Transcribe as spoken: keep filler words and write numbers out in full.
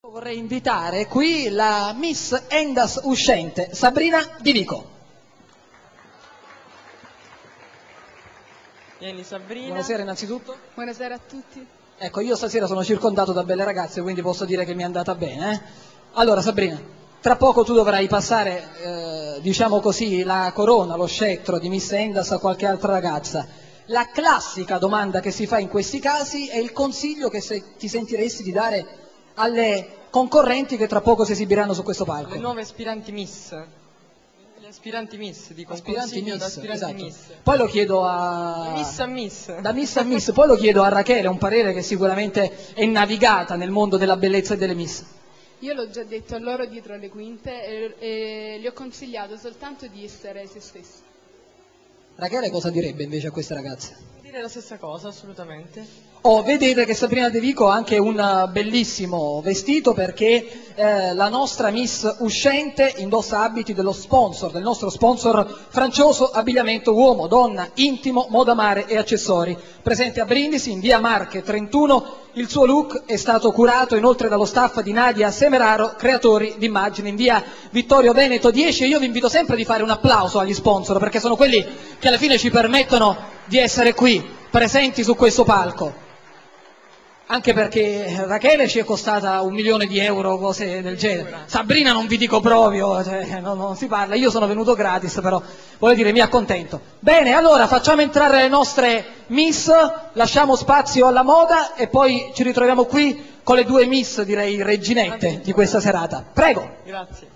Vorrei invitare qui la Miss Endas uscente, Sabrina Di Vico. Vieni Sabrina. Buonasera innanzitutto. Buonasera a tutti. Ecco, io stasera sono circondato da belle ragazze, quindi posso dire che mi è andata bene. Eh? Allora Sabrina, tra poco tu dovrai passare, eh, diciamo così, la corona, lo scettro di Miss Endas a qualche altra ragazza. La classica domanda che si fa in questi casi è il consiglio che se ti sentiresti di dare alle concorrenti che tra poco si esibiranno su questo palco. Le nuove aspiranti Miss. Le aspiranti Miss, dico aspiranti miss, miss, aspiranti esatto. miss. Poi lo chiedo a... Da Miss a Miss. Da Miss a Miss, poi lo chiedo a Rachele, un parere che sicuramente è navigata nel mondo della bellezza e delle Miss. Io l'ho già detto a loro dietro le quinte e, e gli ho consigliato soltanto di essere se stessi. Rachele cosa direbbe invece a queste ragazze? Dire la stessa cosa, assolutamente. Oh, vedete che Sabrina De Vico ha anche un bellissimo vestito perché eh, la nostra Miss uscente indossa abiti dello sponsor, del nostro sponsor Francioso Abbigliamento Uomo, Donna, Intimo, Moda Mare e Accessori. Presente a Brindisi, in via Marche trentuno, il suo look è stato curato inoltre dallo staff di Nadia Semeraro, creatori d'immagini, in via Vittorio Veneto dieci, e io vi invito sempre di fare un applauso agli sponsor perché sono quelli che alla fine ci permettono di essere qui, presenti su questo palco. Anche perché Rachele ci è costata un milione di euro, cose del genere. Sabrina non vi dico proprio, cioè, non, non si parla, io sono venuto gratis, però voglio dire mi accontento. Bene, allora facciamo entrare le nostre Miss, lasciamo spazio alla moda e poi ci ritroviamo qui con le due Miss, direi reginette di questa serata. Prego. Grazie.